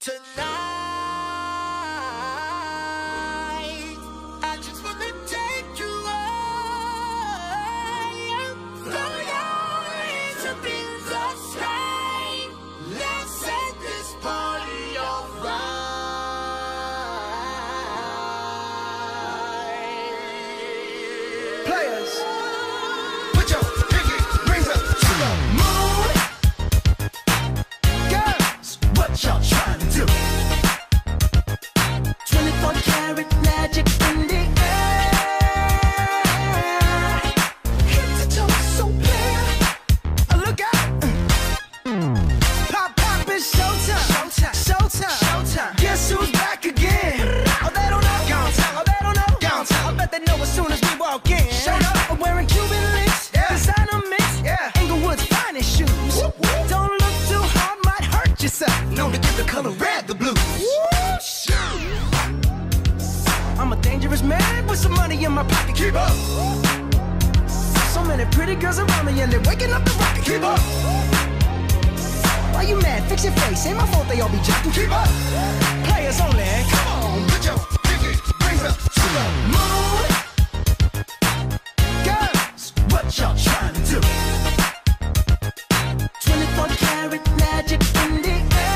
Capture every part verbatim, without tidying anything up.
Tonight, I just wanna take you high. Throw your hands up in the sky. Let's set this party alright. Players, put your pinky rings up to the moon. Girls, what y'all trying to do? twenty-four karat magic in the air. Head to toe so clear. Uh, Look out! Pop, pop, it's showtime. Showtime. Showtime. Showtime. Guess who's back again? Oh, they don't know. Gone time. Oh, they don't know. Gone time. I bet they know as soon as we walk in. Showed up. I'm wearing Cuban links. Yeah. Designer mix. Yeah. Englewood's finest shoes. Whoop, whoop. Don't look too hard, might hurt yourself. Known to give the color red the blues. I'm a dangerous man with some money in my pocket. Keep up. So many pretty girls around me and they're waking up the rocket. Keep up. Why you mad? Fix your face. Ain't my fault they all be jocking. Keep up. Players only. Come on, put your pinky rings up to the moon. Girls, what y'all trying to do? twenty-four karat magic in the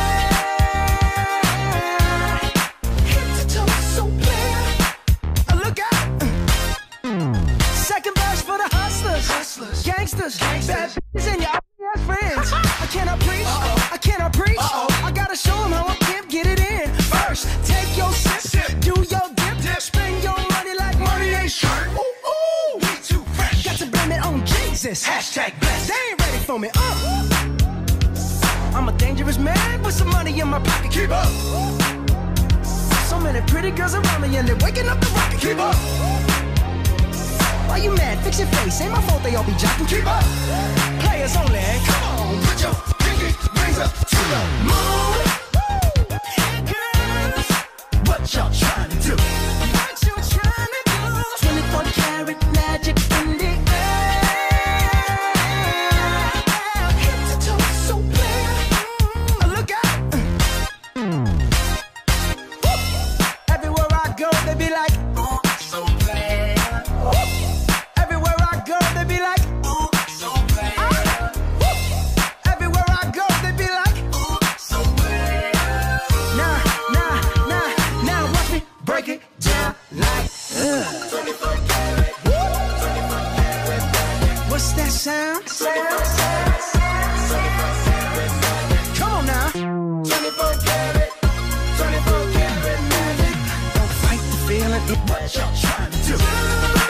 air. Head to toe so clear. Uh, Look out. Second verse for the hustlers. Hustlers. Gangsters. Gangsters. Bad bitches and your ass friends. I cannot preach. Uh-oh. I cannot preach. Uh-oh. I gotta show them how I can get it in. First, take your sip. Sip. Do your dip. Dip. Spend your money like money ain't shirt. Ooh, ooh. We too fresh. Got to blame it on Jesus. Hashtag blessed. They ain't ready for me. Uh. I'm a dangerous man with some money in my pocket. Keep up. So many pretty girls around me and they're waking up the rocket. Keep up. Why you mad? Fix your face. Ain't my fault they all be jocking. Keep up. Players only. Come on, put your pinky rings up to the moon. Girls, what y'all trying to do? What you trying to do? twenty-four karat magic in the air. Head to toe so clear. Uh, Look out. Woo. Everywhere I go, they be like, Ooh, so clear. woo. Everywhere I go, they be like, Ooh, so clear. woo. Everywhere I go, they be like, Ooh, so clear. nah, nah, nah, now watch me break it down like, uh. twenty-four karat. What's that sound? Come on now. twenty-four karat. twenty-four karat magic. Don't fight the feeling. What y'all trying to do?